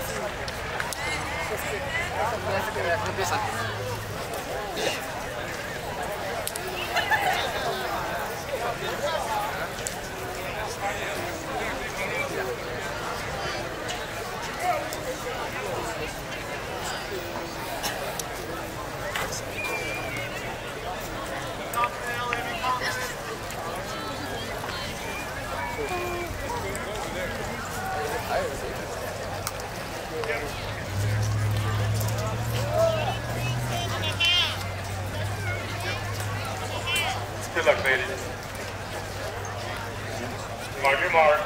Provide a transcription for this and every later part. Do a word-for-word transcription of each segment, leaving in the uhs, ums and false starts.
Empieza. Good luck, ladies. On your mark.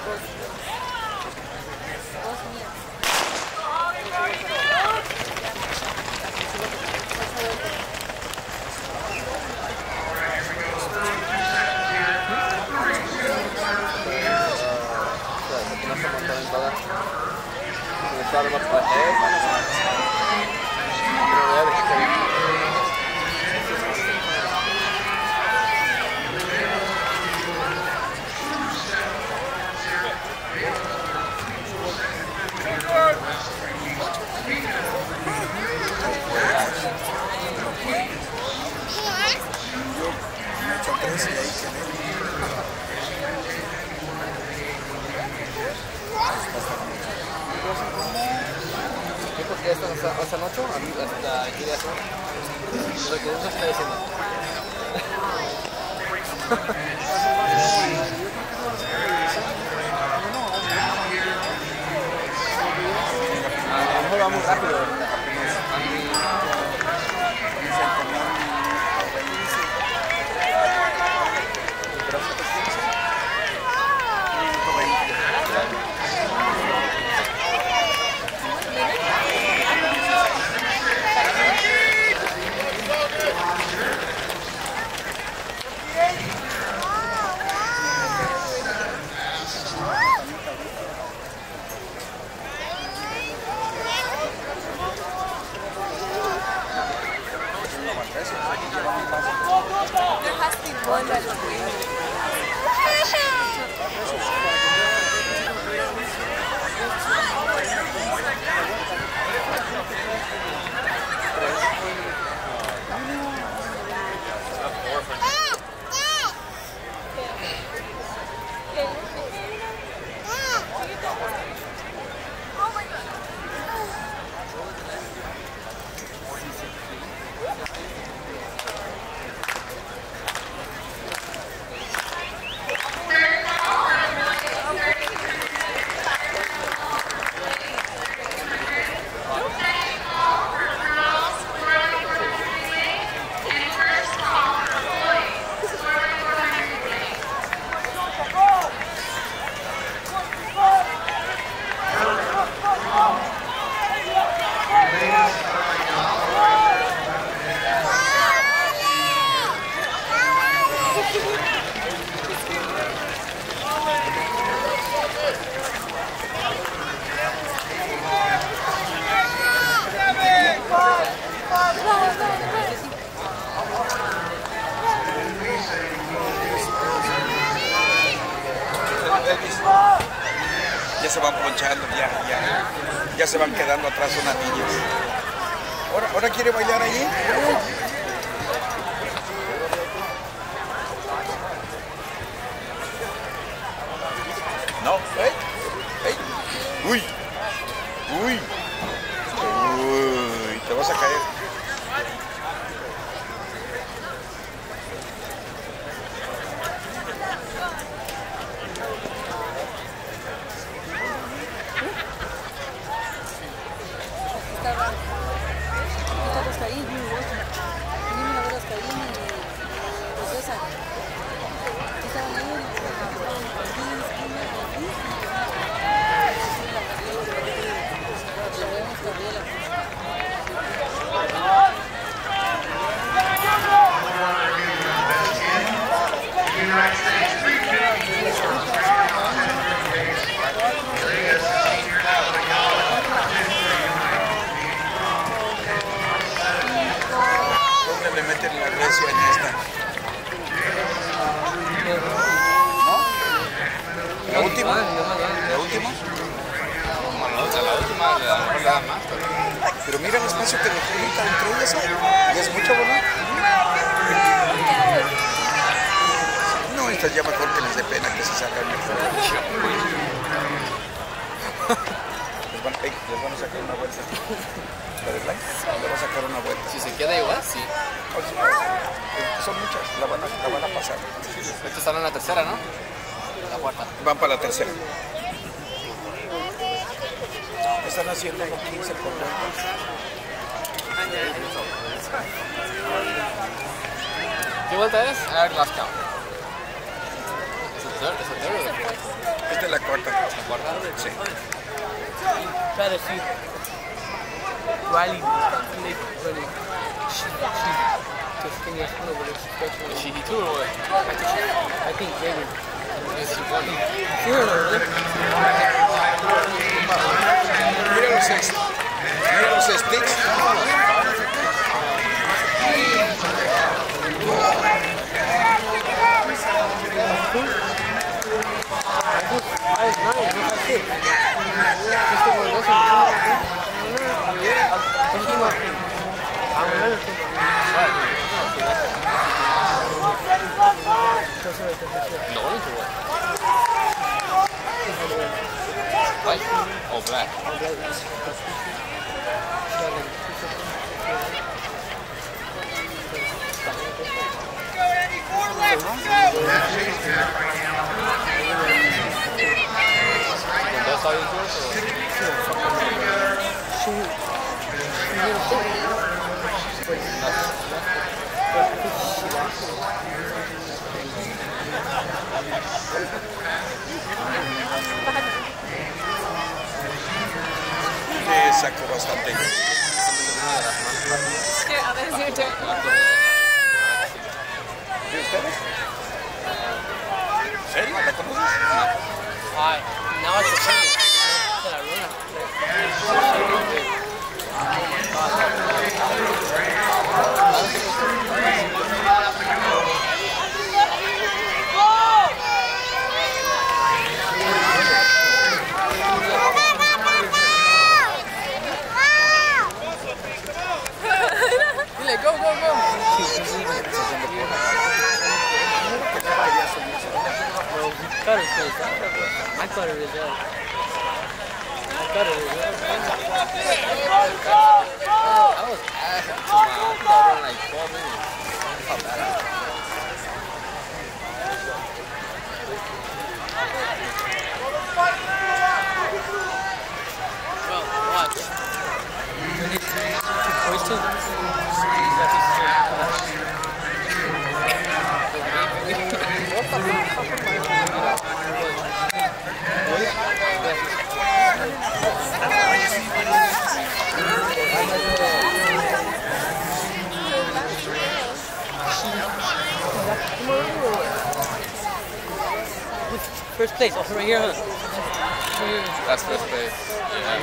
Porque hasta, hasta, hasta noche, hasta aquí de azul, lo que eso está diciendo. A lo mejor va muy rápido ahorita. There has to be one that will win. Ya se van ponchando, ya, ya, ya se van quedando atrás unas niñas. ¿Ahora, ahora quiere bailar allí? No, ¿eh? ¿Eh? Uy, uy, uy, te vas a caer. Thank you. le da le da más. Pero... Pero mira el espacio que dejó ahorita entre ellas, ¿eh? Ya es mucho, ¿verdad? No, estas ya mejor que les dé pena que se salgan mejor. Les van, hey, les van a sacar una vuelta. ¿La de Blanca? Le va a sacar una vuelta. Si se queda igual, sí. O sea, son muchas, la van a, la van a pasar. Estos están en la tercera, ¿no? La cuarta. Van para la tercera. Están haciendo unos quince por vuelta. ¿Qué vuelta es? A ver, last count. ¿Es el third? ¿Es el third o el fourth? Esta es la cuarta. ¿La cuarta? Sí. Try to see Riley. Riley. She, she just thing is one over there. Is she he too or what? I think maybe. Is she one? See her over there? Mira los sticks. Mira los sticks. Five nine, five six. Este gol dos. The orange or what? White? Oh, black. That's all yours or? Le sacó bastante. Here, a ver, it's your turn. ¿Y ustedes? ¿Serio? ¿La conoces? Alright, now it's the turn. Should I run it? Go, go, go! My cutter is up. My cutter is up. I was ass up to my, I thought in like twelve minutes. That's not bad. Well, watch. Where's two? First place, oh, right here, huh? That's first base. Yeah.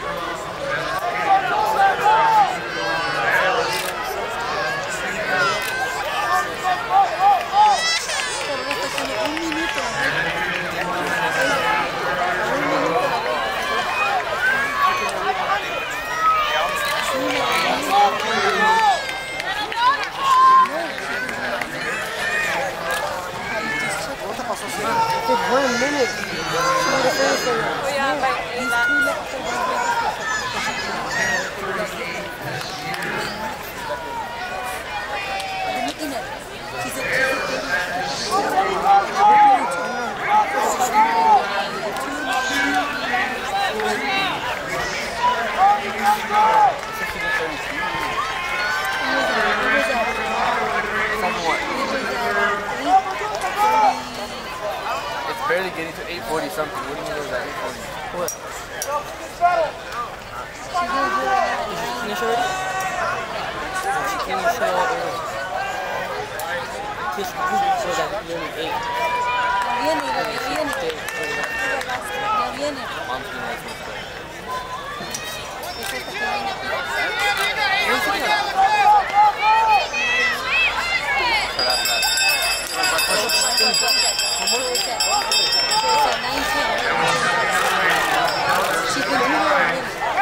Un minuto. It's one minute. Oh, yeah, but it's not. It's barely getting to eight forty something. What do you mean it was at eight forty? What? Finish already? She came and showed up early. Just so that nearly eight. Viene, viene. Stay early. Ya viene. Mom's doing that stuff. Esa es la que viene. So that's that. Esa, nineteen. She can do it already.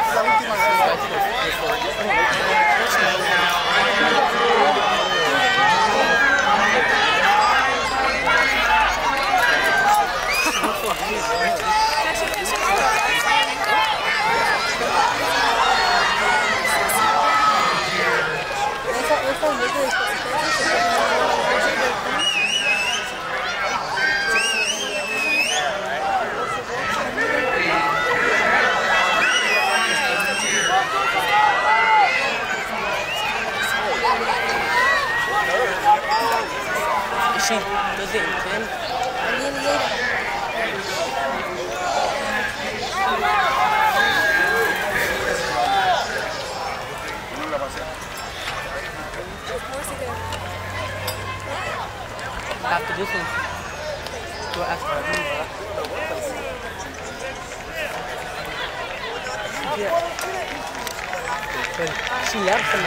Yeah. Well, she left from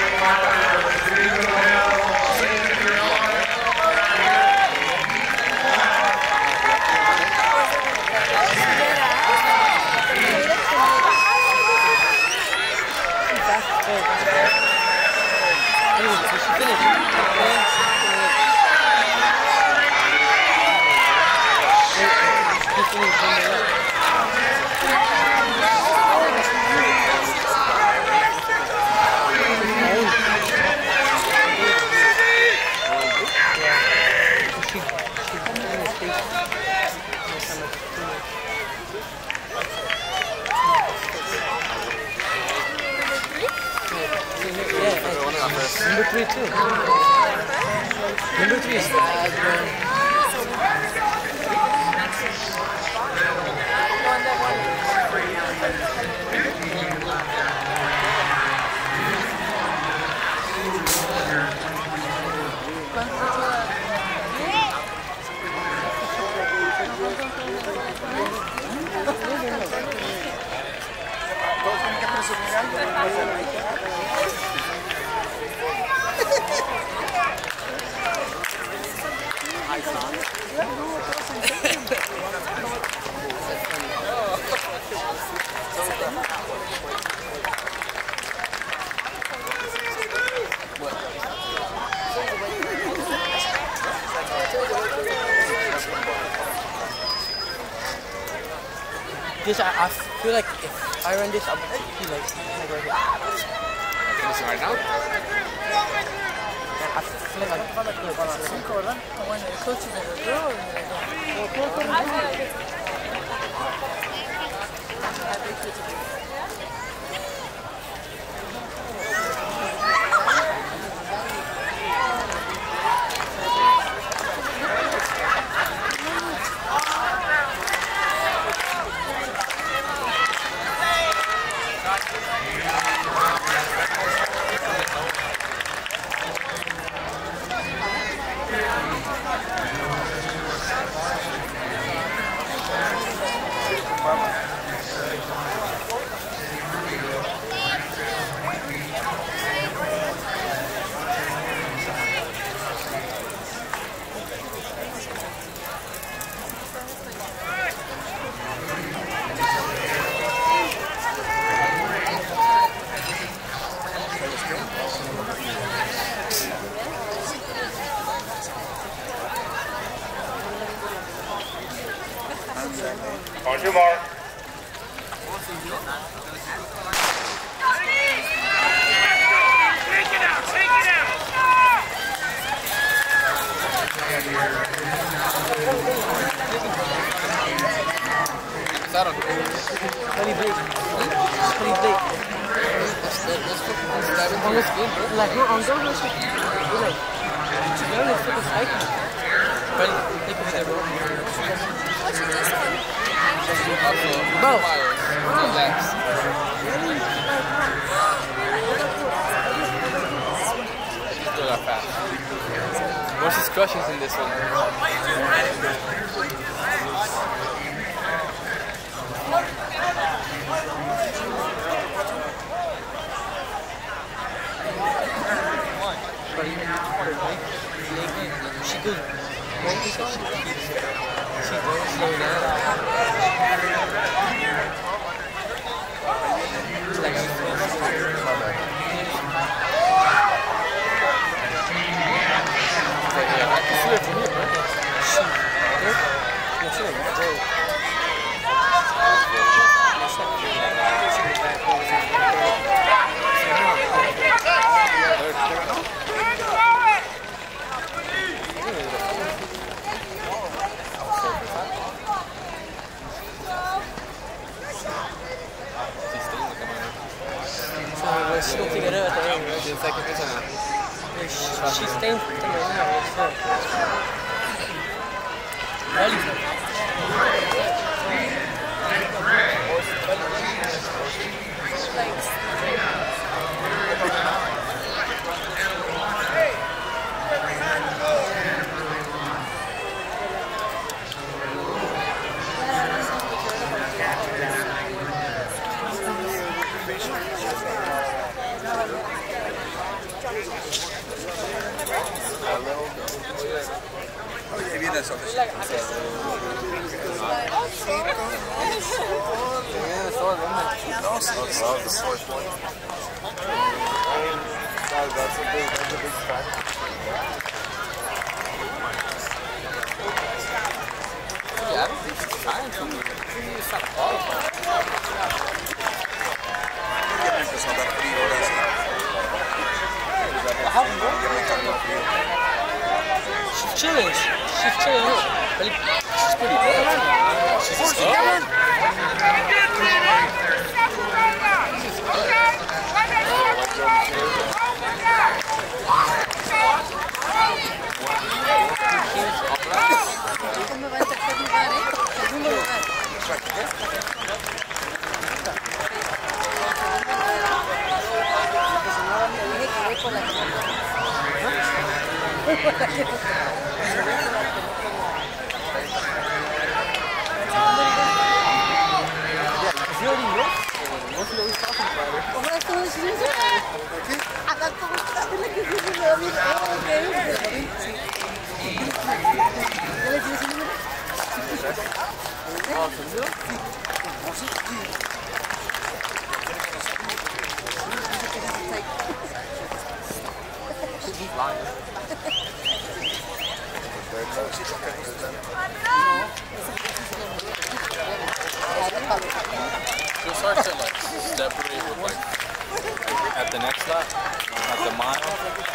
Anyway, so she finished. He finished when they left. Number three too. Number three is bad, man. This, I, I feel like if I run this, I would be like, like right here. This right now? I feel like I'm like, When the coach is a girl, On your mark. Take it out, take it out. Settle. Honey Blake. Honey Blake. Let's, let's, let's dive into this game, bro. Like, no, I'm going to like, you're like, you're like, freaking cycle. Honey, take it there, bro. Bro. Relax. Still got fast. Most discussions in this one. She goes, she goes slow down. Like, I can see it from here, bro. That's it, bro. She don't pick it up at the end, right? It's like if it's a... Yeah, she, she's staying with them right now. What's up? on the ship. No, so this is the fourth one. That's a big, that's a big fact. Yeah, I don't think she's trying to. She's not qualified. Ya me empezó a dar frío ahora sí. Ya me cambió frío. She's chilling. She's chilling. She's pretty good. She's a star. ¿Cómo va en tercer lugar, eh? Segundo lugar. Te dije que voy por la que ¿cómo es todo eso? Acá como está la que se me da bien. ¿Ya le tienes el número? Oh, ¿seguro? He's lying. It's hard to like separate with like at the next lap, at the mile.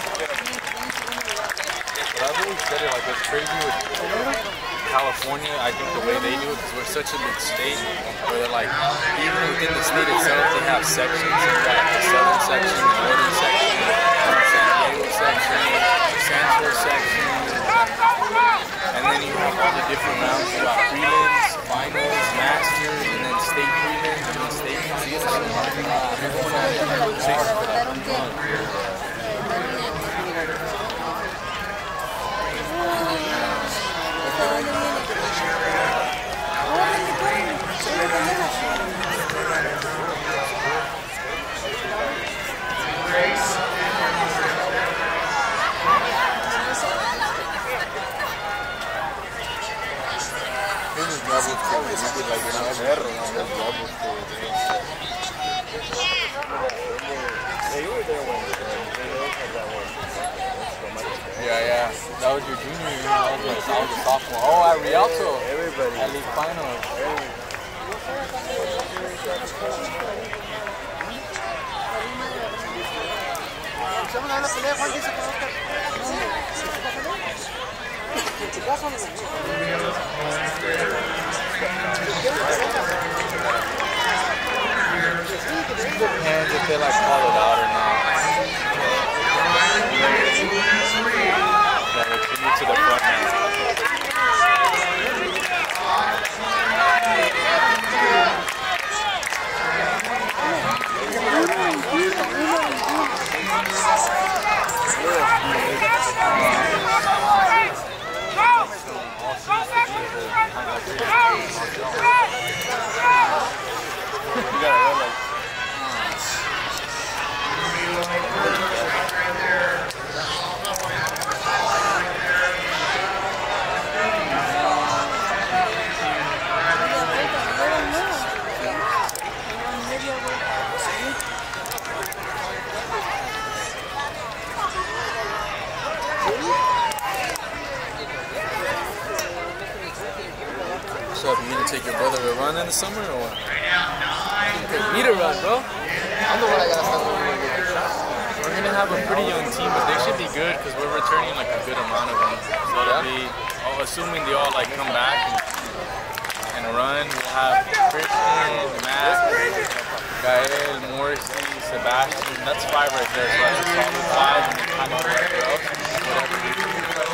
But I've always said it like it's crazy with California. I think the way they do it, because we're such a big state, where they're like, even within the state itself, they have sections. They've got like the southern section, the northern section, San Diego section, Central section, and then you have all the different rounds. You got prelims, finals, masters, and then state prelims, and then state finals. Everyone has different sections for that one month. Yeah, yeah. That was your junior year. I was a, I was a sophomore. Oh, at Rialto. Everybody. At league finals. Depends if they like call it out or not. Yeah, we need to the front now. You gotta run like What's up? You gonna take your brother to run in the summer or what? Me to run, bro. I'm the one that got to start moving. We're gonna have a pretty young team, but they should be good because we're returning like a good amount of them. So it'll be, oh, assuming they all like come back and, and run. We'll have Christian, Matt, Gael, Morrissey, Sebastian. That's five right there. So that's a solid five, and then kind of whatever else, whatever they do.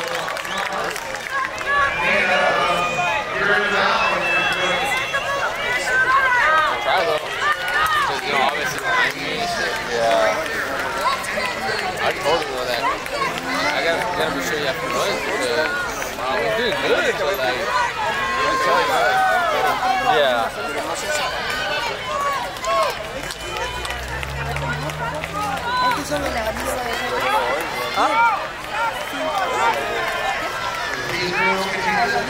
Try though, because you know obviously behind me and shit. Yeah. I totally know that. I gotta, gotta be sure you have to run because wow, we're doing good, but like, you can tell you like, Yeah. ¿Ah?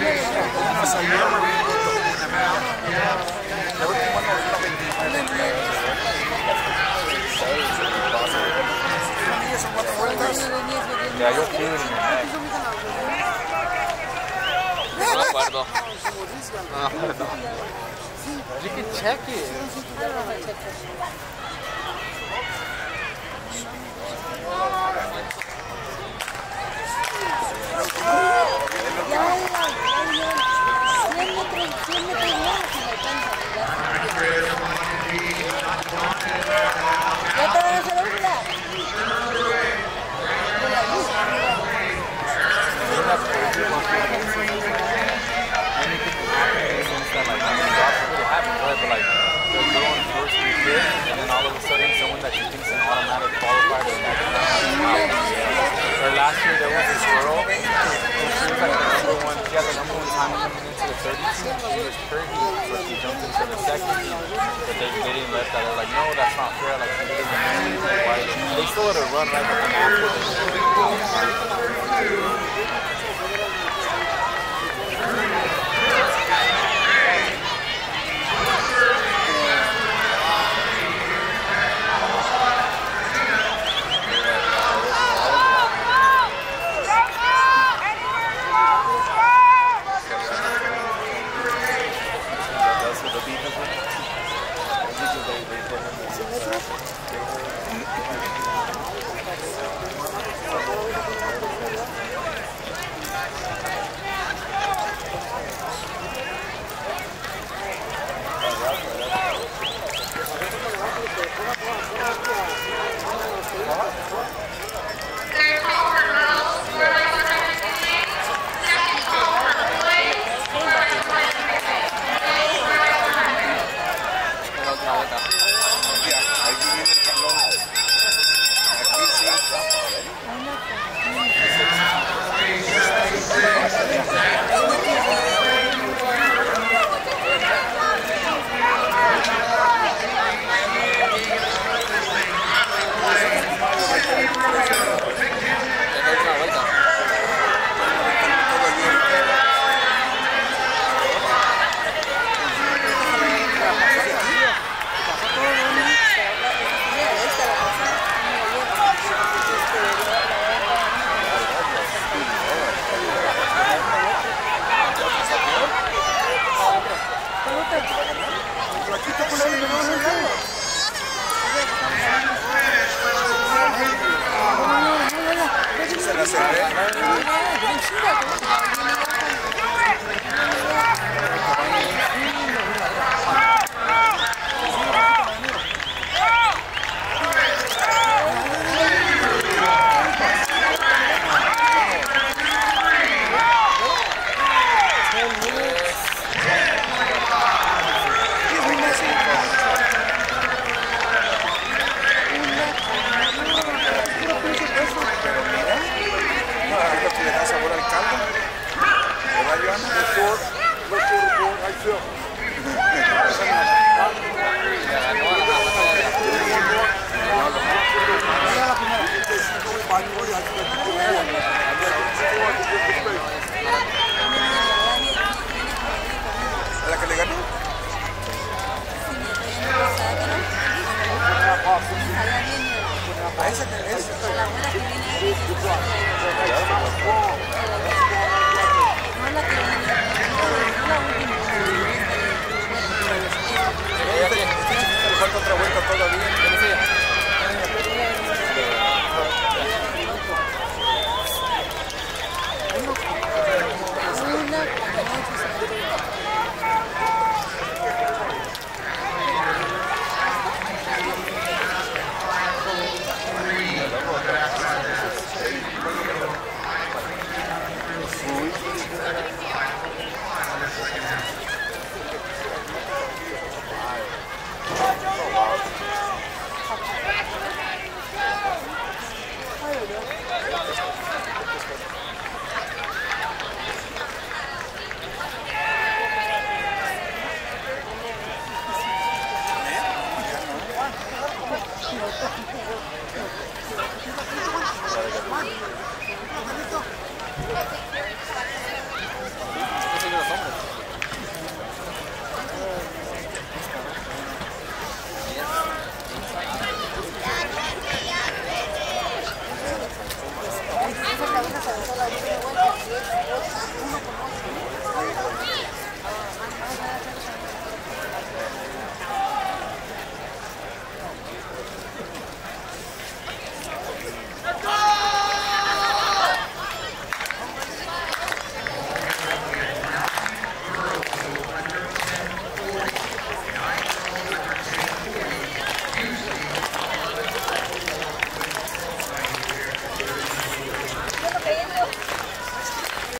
Yeah, you'll feel it in your neck. No me acuerdo. You can check it. Ya te van a hacer una. But like, they're going first and fifth, and then all of a sudden, someone that you think's an automatic qualifier is next round. Or last year, there was this girl, and she was like the number one, she had the number one time coming into the thirty team. She was pretty, so she jumped into the second team, but they, they didn't let that. They're like, no, that's not fair. Like, she didn't know. Like, they still let her run right but then after Sí,